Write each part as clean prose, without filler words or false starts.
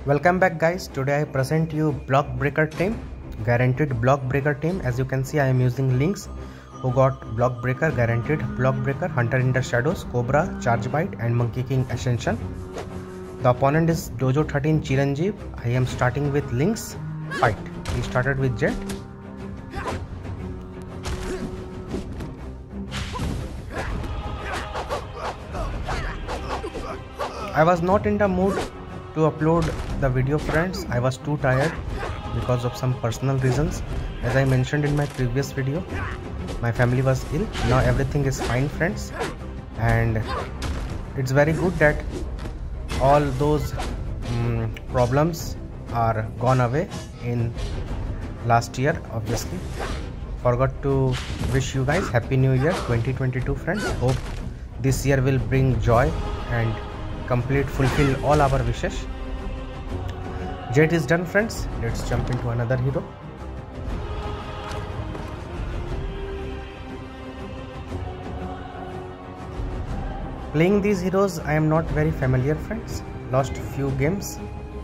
Welcome back guys. Today I present you block breaker team, guaranteed block breaker team. As you can see, I am using Lynx who got block breaker, guaranteed block breaker, Hunter in the Shadows, Cobra, Charge Bite and Monkey King Ascension. The opponent is Dojo 13 Chiranjeev. I am starting with Lynx. Fight. He started with Jet. I was not in the mood to upload the video, friends. I was too tired because of some personal reasons. As I mentioned in my previous video, my family was ill. Now everything is fine, friends, and it's very good that all those problems are gone away in last year. Obviously, forgot to wish you guys Happy New Year 2022, friends. Hope this year will bring joy and fulfill all our wishes. Jet is done, friends. Let's jump into another hero. Playing these heroes, I am not very familiar, friends. Lost few games.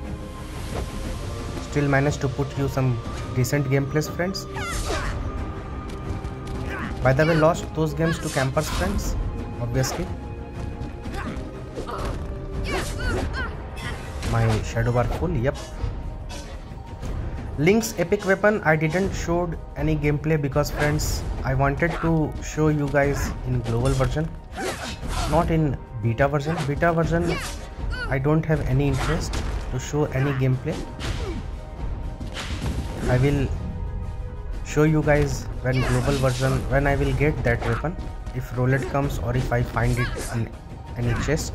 Still managed to put you some decent gameplays, friends. By the way, lost those games to campers, friends. Obviously. My shadow bar full, yep. Lynx epic weapon, I didn't showed any gameplay because, friends, I wanted to show you guys in global version, not in beta version. Beta version, I don't have any interest to show any gameplay. I will show you guys when global version, when I will get that weapon, if roulette comes or if I find it in any chest.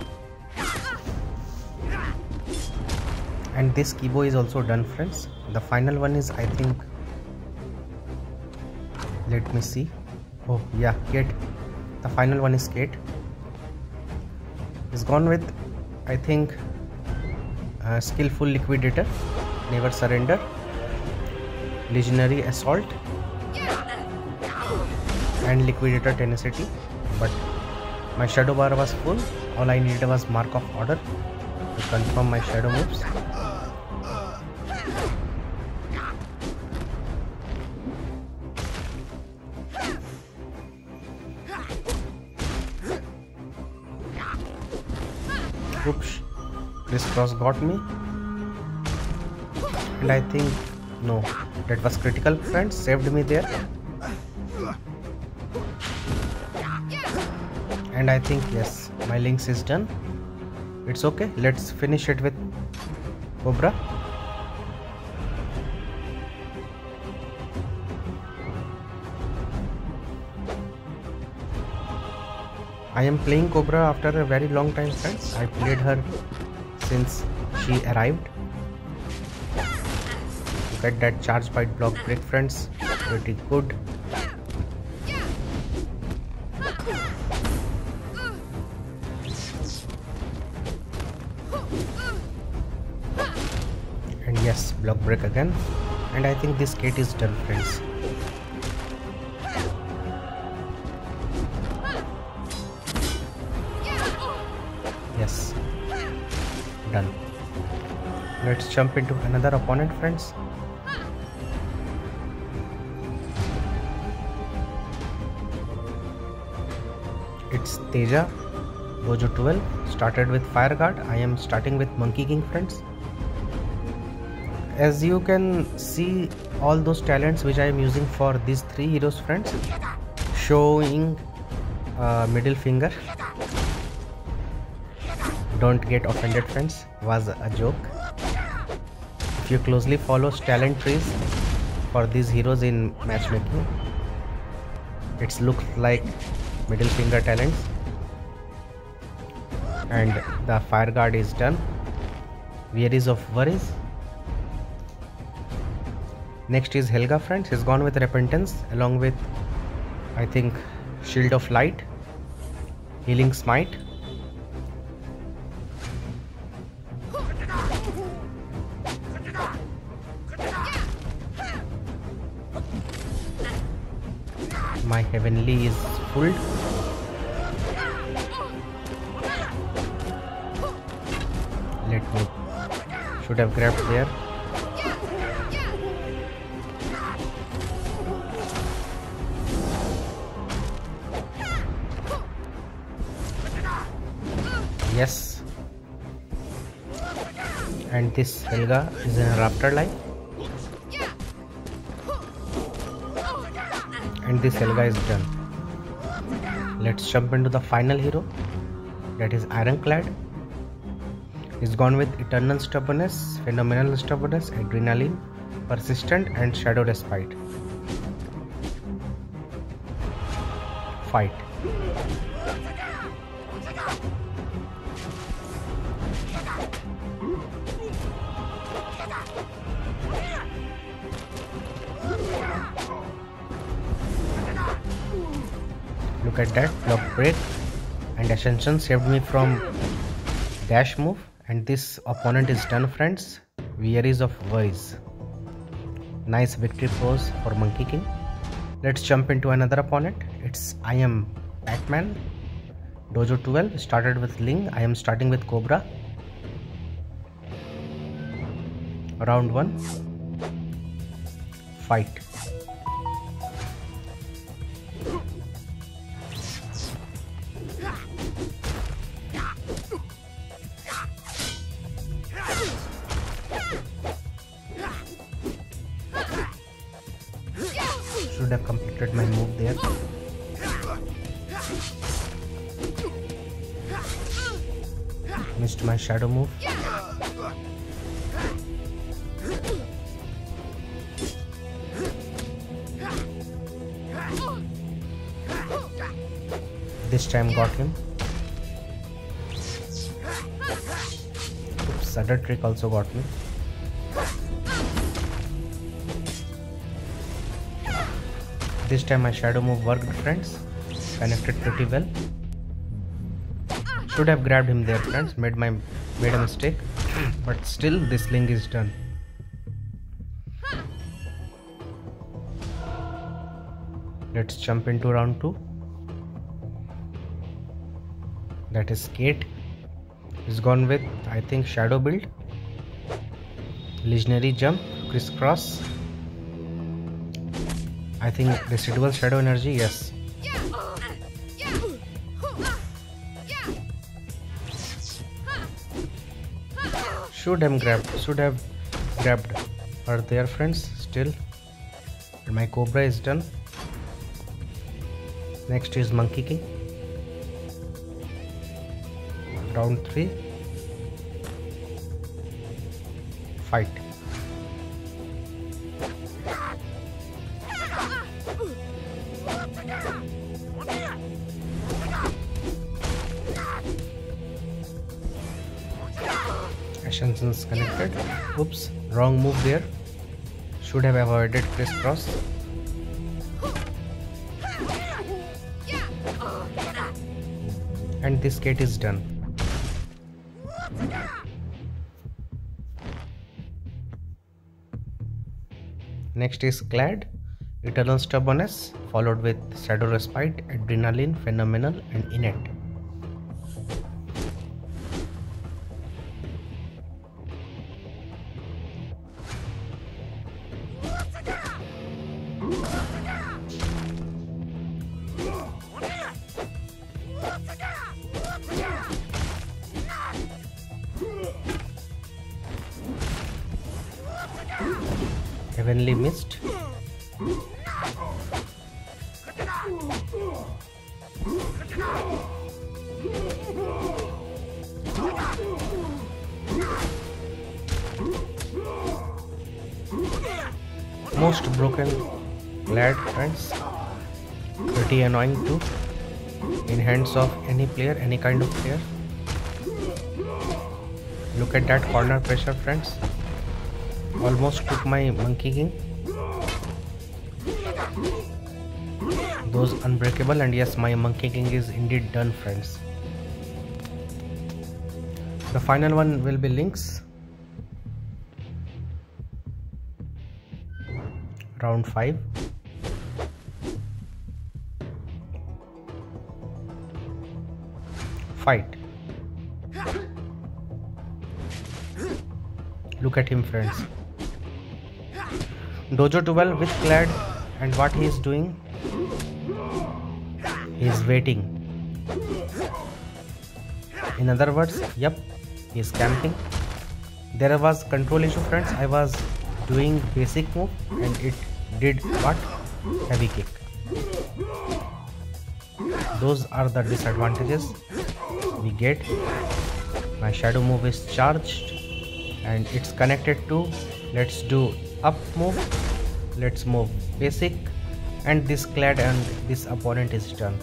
And this Kibo is also done, friends. The final one is, I think, let me see. Oh yeah, Kate. The final one is Kate. Is gone with, I think, skillful liquidator, never surrender, legendary assault and liquidator tenacity. But my shadow bar was full. All I needed was mark of order to confirm my shadow moves. Oops, crisscross got me, and I think no, that was critical, friends, saved me there. And I think yes, my Lynx is done. It's okay, let's finish it with Cobra. I am playing Cobra after a very long time, friends. I played her since she arrived. Get that charge bite block break, friends. Pretty good. And yes, block break again. And I think this Kate is done, friends. Yes, done. Let's jump into another opponent, friends. It's Teja, Dojo 12, started with Fire Guard. I am starting with Monkey King, friends. As you can see, all those talents which I am using for these three heroes, friends, showing middle finger. Don't get offended, friends, was a joke. If you closely follow talent trees for these heroes in matchmaking, it looks like middle finger talents. And the Fire Guard is done. Wearies of Worries. Next is Helga, friends. He's gone with Repentance along with, I think, Shield of Light, Healing Smite. My Heavenly is full. Let me Should have grabbed there. Yes. And this Helga is in her afterlife. And this Helga is done. Let's jump into the final hero, that is Ironclad. He's gone with Eternal Stubbornness, Phenomenal Stubbornness, Adrenaline, Persistent, and Shadow Respite. Fight. Look at that, block break, and Ascension saved me from dash move, and this opponent is done, friends. Wearies of Worries. Nice victory pose for Monkey King. Let's jump into another opponent. It's I am Pac-Man. Dojo 12 started with Ling. I am starting with Cobra. Round 1. Fight. Should have completed my move there. Missed my shadow move. This time got him. Oops, other trick also got me. This time my shadow move worked, friends. Connected pretty well. Should have grabbed him there, friends. Made a mistake. But still this Ling is done. Let's jump into round 2. That is Kate. He's gone with, I think, Shadow build. Legionary jump, crisscross. I think residual shadow energy, yes. Should have grabbed her there, friends. Still, and my Cobra is done. Next is Monkey King. Round 3. Fight. Ascension's connected. Oops, wrong move there. Should have avoided crisscross. And this Kate is done. Next is Clad. Eternal Stubbornness, followed with Shadow Respite, Adrenaline, Phenomenal, and Innate. Heavenly Mist. Most broken Glad, friends. Pretty annoying too. In hands of any player, any kind of player. Look at that corner pressure, friends. Almost took my Monkey King. Those unbreakable, and yes, my Monkey King is indeed done, friends. The final one will be Lynx. Round 5. Fight. Look at him, friends. Dojo 12 with Clad, and what he is doing? He is waiting. In other words, yep, he is camping. There was control issue, friends. I was doing basic move and it did what? Heavy kick. Those are the disadvantages we get. My shadow move is charged and it's connected to, let's do up move, let's move basic, and this Clad and this opponent is done.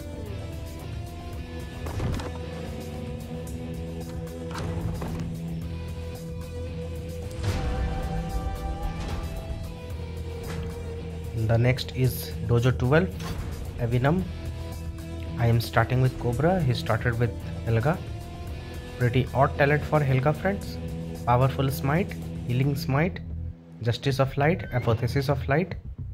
The next is Dojo 12, Avinum. I am starting with Cobra. He started with Helga. Pretty odd talent for Helga, friends. Powerful smite, healing smite, justice of light, apotheosis of light.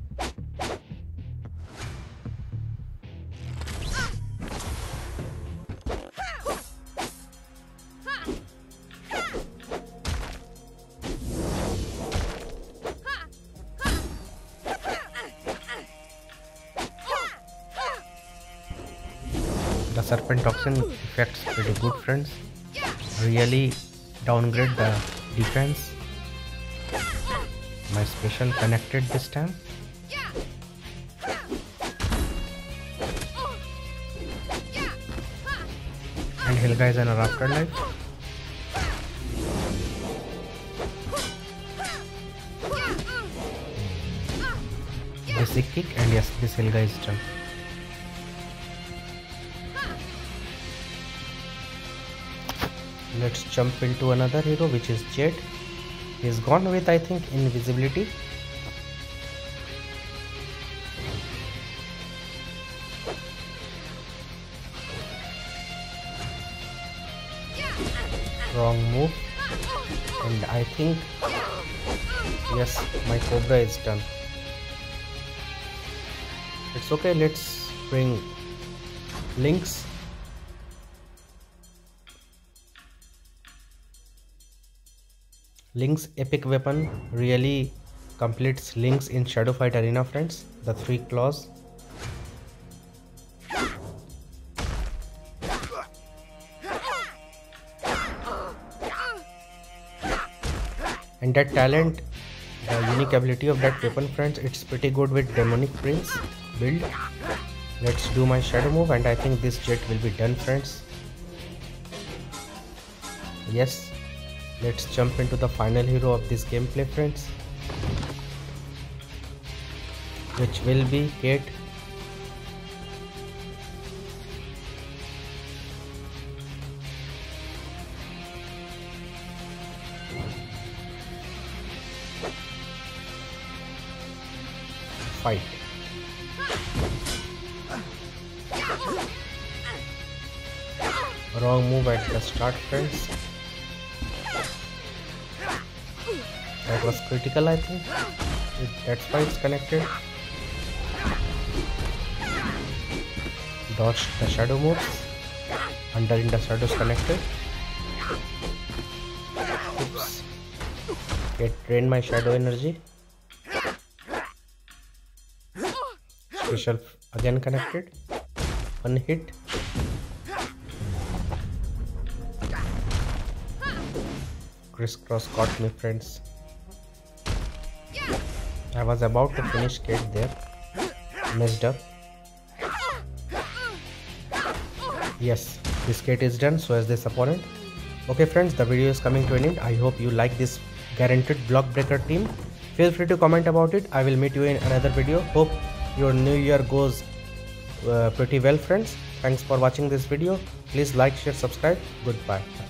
The serpent toxin effects pretty good, friends. Really downgrade the defense. My special connected this time. And Helga is in our afterlife. Basic kick, and yes, this Helga is done. Let's jump into another hero, which is Jet. He's gone with, I think, invisibility. Wrong move, and I think, yes, my Cobra is done. It's okay, let's bring Lynx. Lynx epic weapon really completes Lynx in Shadow Fight Arena, friends. The 3 claws. And that talent, the unique ability of that weapon, friends, it's pretty good with Demonic Prince build. Let's do my shadow move, and I think this Jet will be done, friends. Yes. Let's jump into the final hero of this gameplay, friends, which will be Kate. Fight. Wrong move at the start, friends. That was critical, I think. That's why it's connected. Dodged the shadow moves. Under in the shadows connected. Oops. It drained my shadow energy. Special again connected. One hit. Crisscross caught me, friends. I was about to finish Kate there. Messed up. Yes, this Kate is done, so is this opponent. Okay, friends, the video is coming to an end. I hope you like this guaranteed block breaker team. Feel free to comment about it. I will meet you in another video. Hope your new year goes pretty well, friends. Thanks for watching this video. Please like, share, subscribe. Goodbye.